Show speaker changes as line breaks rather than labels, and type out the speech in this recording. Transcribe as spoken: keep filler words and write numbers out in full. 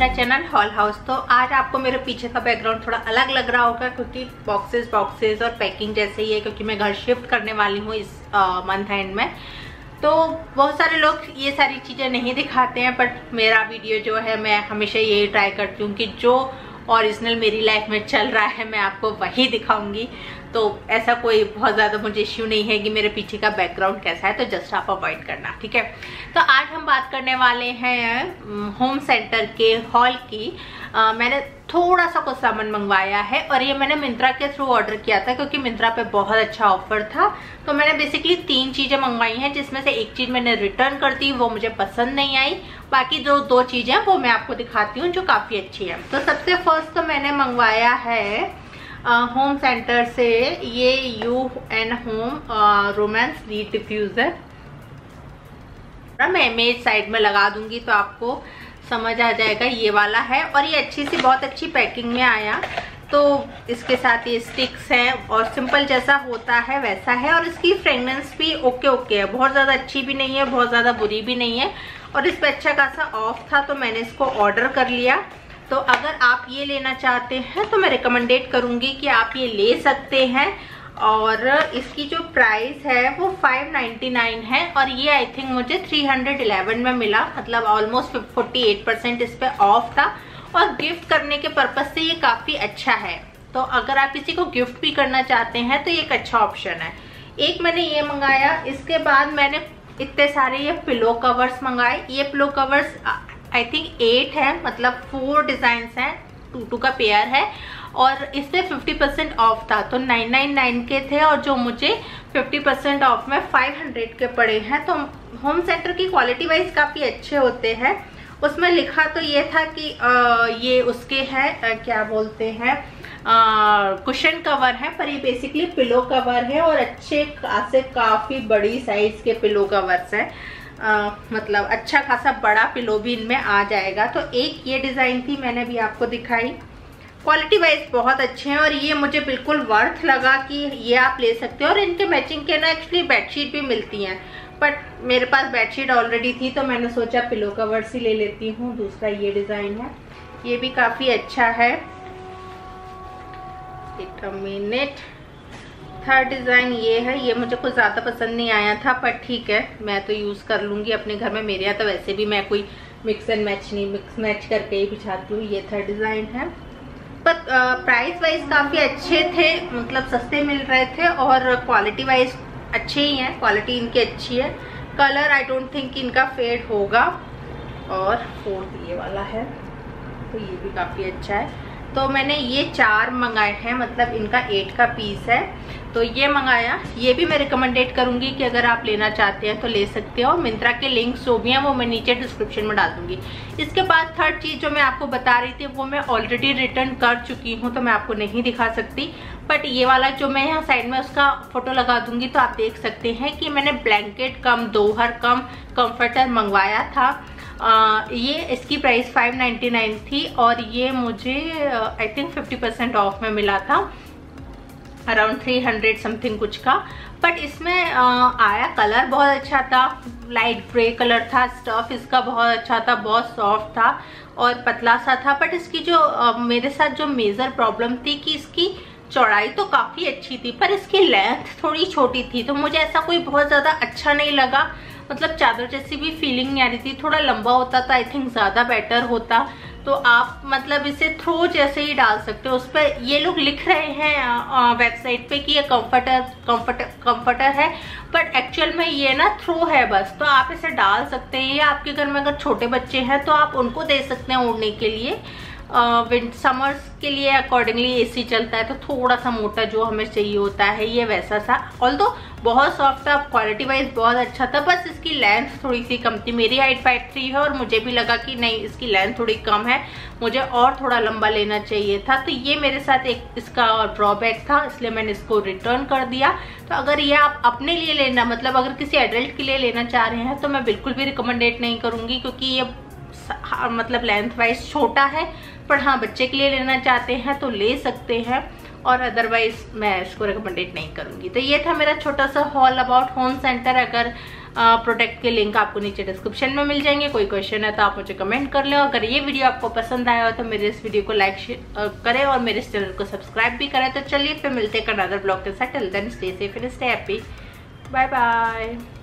My channel hall house. तो आज आपको मेरे पीछे का बैकग्राउंड थोड़ा अलग लग रहा होगा क्योंकि बॉक्सेस बॉक्सेस और पैकिंग जैसे ही है, क्योंकि मैं घर शिफ्ट करने वाली हूँ इस मंथ एंड में। तो बहुत सारे लोग ये सारी चीज़ें नहीं दिखाते हैं, बट मेरा वीडियो जो है मैं हमेशा यही ट्राई करती हूँ कि जो ओरिजिनल मेरी लाइफ में चल रहा है मैं आपको वही दिखाऊंगी। तो ऐसा कोई बहुत ज़्यादा मुझे इश्यू नहीं है कि मेरे पीछे का बैकग्राउंड कैसा है, तो जस्ट आप अवॉइड करना, ठीक है। तो आज हम बात करने वाले हैं होम सेंटर के हॉल की। आ, मैंने थोड़ा सा कुछ सामान मंगवाया है और ये मैंने मिंत्रा के थ्रू ऑर्डर किया था क्योंकि मिंत्रा पे बहुत अच्छा ऑफर था। तो मैंने बेसिकली तीन चीज़ें मंगवाई हैं, जिसमें से एक चीज़ मैंने रिटर्न कर दी, वो मुझे पसंद नहीं आई। बाकी जो दो चीज़ें हैं वो मैं आपको दिखाती हूँ जो काफ़ी अच्छी है। तो सबसे फर्स्ट तो मैंने मंगवाया है होम uh, सेंटर से ये यू एन होम रोमांस लीड डिफ्यूज़र। मैं इमेज साइड में लगा दूंगी तो आपको समझ आ जाएगा। ये वाला है और ये अच्छी सी बहुत अच्छी पैकिंग में आया। तो इसके साथ ये स्टिक्स हैं और सिंपल जैसा होता है वैसा है, और इसकी फ्रेगनेंस भी ओके ओके है, बहुत ज़्यादा अच्छी भी नहीं है, बहुत ज़्यादा बुरी भी नहीं है। और इस पर अच्छा खासा ऑफ था तो मैंने इसको ऑर्डर कर लिया। तो अगर आप ये लेना चाहते हैं तो मैं रिकमेंडेड करूँगी कि आप ये ले सकते हैं। और इसकी जो प्राइस है वो फाइव नाइन्टी नाइन है और ये आई थिंक मुझे थ्री हंड्रेड इलेवन में मिला, मतलब ऑलमोस्ट फोर्टी एट परसेंट इस पे ऑफ था। और गिफ्ट करने के पर्पज से ये काफ़ी अच्छा है। तो अगर आप किसी को गिफ्ट भी करना चाहते हैं तो ये एक अच्छा ऑप्शन है। एक मैंने ये मंगाया, इसके बाद मैंने इतने सारे ये पिलो कवर्स मंगाए। ये pillow covers I think eight है, मतलब फोर डिजाइन हैं, टू टू का पेयर है और इस पे फिफ्टी परसेंट ऑफ था। तो नाइन नाइन नाइन के थे और जो मुझे फिफ्टी परसेंट ऑफ में फाइव हंड्रेड के पड़े हैं। तो होम सेंटर की क्वालिटी वाइज काफ़ी अच्छे होते हैं। उसमें लिखा तो ये था कि आ, ये उसके हैं क्या बोलते हैं कुशन कवर है, पर ये बेसिकली पिलो कवर है और अच्छे खासे काफ़ी बड़ी साइज के पिलो कवर्स हैं। Uh, मतलब अच्छा खासा बड़ा पिलो भी इनमें आ जाएगा। तो एक ये डिज़ाइन थी, मैंने भी आपको दिखाई। क्वालिटी वाइज बहुत अच्छे हैं और ये मुझे बिल्कुल वर्थ लगा कि ये आप ले सकते हो। और इनके मैचिंग के ना एक्चुअली बेडशीट भी मिलती हैं, बट मेरे पास बेडशीट ऑलरेडी थी तो मैंने सोचा पिलो कवर्स ही ले लेती हूँ। दूसरा ये डिज़ाइन है, ये भी काफ़ी अच्छा है। एक मिनट, थर्ड डिज़ाइन ये है। ये मुझे कुछ ज़्यादा पसंद नहीं आया था, पर ठीक है मैं तो यूज़ कर लूँगी अपने घर में। मेरे यहाँ तो वैसे भी मैं कोई मिक्स एंड मैच नहीं, मिक्स मैच करके ही बिछाती हूँ। ये थर्ड डिज़ाइन है, पर प्राइस वाइज काफ़ी अच्छे थे, मतलब सस्ते मिल रहे थे और क्वालिटी वाइज अच्छे ही हैं। क्वालिटी इनकी अच्छी है। कलर आई डोंट थिंक इनका फेड होगा। और फोर्थ ये वाला है, तो ये भी काफ़ी अच्छा है। तो मैंने ये चार मंगाए हैं, मतलब इनका एट का पीस है। तो ये मंगाया, ये भी मैं रिकमेंडेड करूंगी कि अगर आप लेना चाहते हैं तो ले सकते हो। मिंत्रा के लिंक्स जो भी हैं वो मैं नीचे डिस्क्रिप्शन में डाल दूंगी। इसके बाद थर्ड चीज़ जो मैं आपको बता रही थी वो मैं ऑलरेडी रिटर्न कर चुकी हूँ, तो मैं आपको नहीं दिखा सकती। बट ये वाला जो मैं यहाँ साइड में उसका फोटो लगा दूंगी तो आप देख सकते हैं कि मैंने ब्लैंकेट कम दोहर कम कंफर्टर मंगवाया था। Uh, ये इसकी प्राइस फाइव नाइन्टी नाइन थी और ये मुझे I think fifty percent off में मिला था, अराउंड थ्री हंड्रेड समथिंग कुछ का। बट इसमें uh, आया कलर बहुत अच्छा था, लाइट ग्रे कलर था। स्टफ इसका बहुत अच्छा था, बहुत सॉफ्ट था और पतला सा था। बट इसकी जो uh, मेरे साथ जो मेजर प्रॉब्लम थी कि इसकी चौड़ाई तो काफ़ी अच्छी थी पर इसकी लेंथ थोड़ी छोटी थी। तो मुझे ऐसा कोई बहुत ज़्यादा अच्छा नहीं लगा, मतलब चादर जैसी भी फीलिंग नहीं आ रही थी। थोड़ा लंबा होता तो आई थिंक ज़्यादा बेटर होता। तो आप मतलब इसे थ्रो जैसे ही डाल सकते हो। उस पर ये लोग लिख रहे हैं वेबसाइट पे कि ये कंफर्टर कंफर्टर कंफर्टर है, बट एक्चुअल में ये ना थ्रो है बस। तो आप इसे डाल सकते हैं, या आपके घर में अगर छोटे बच्चे हैं तो आप उनको दे सकते हैं ओढ़ने के लिए। विंट समर्स के लिए अकॉर्डिंगली एसी चलता है तो थोड़ा सा मोटा जो हमें चाहिए होता है, ये वैसा सा। ऑल तो बहुत सॉफ्ट था, क्वालिटी वाइज बहुत अच्छा था, बस इसकी लेंथ थोड़ी सी कम थी। मेरी हाइट फाइव थ्री है और मुझे भी लगा कि नहीं इसकी लेंथ थोड़ी कम है, मुझे और थोड़ा लंबा लेना चाहिए था। तो ये मेरे साथ एक इसका ड्रॉबैक था, इसलिए मैंने इसको रिटर्न कर दिया। तो अगर ये आप अपने लिए लेना, मतलब अगर किसी एडल्ट के लिए लेना चाह रहे हैं तो मैं बिल्कुल भी रिकमेंडेड नहीं करूँगी, क्योंकि ये मतलब लेंथ वाइज छोटा है। पर हाँ, बच्चे के लिए लेना चाहते हैं तो ले सकते हैं, और अदरवाइज मैं इसको रिकमेंडेड नहीं करूँगी। तो ये था मेरा छोटा सा हॉल अबाउट होम सेंटर। अगर प्रोडक्ट के लिंक आपको नीचे डिस्क्रिप्शन में मिल जाएंगे। कोई क्वेश्चन है तो आप मुझे कमेंट कर लो। अगर ये वीडियो आपको पसंद आया हो तो मेरे इस वीडियो को लाइक करें और मेरे इस चैनल को सब्सक्राइब भी करें। तो चलिए फिर मिलते हैं अनदर ब्लॉग के साथ। Till then stay safe and stay happy. Bye bye.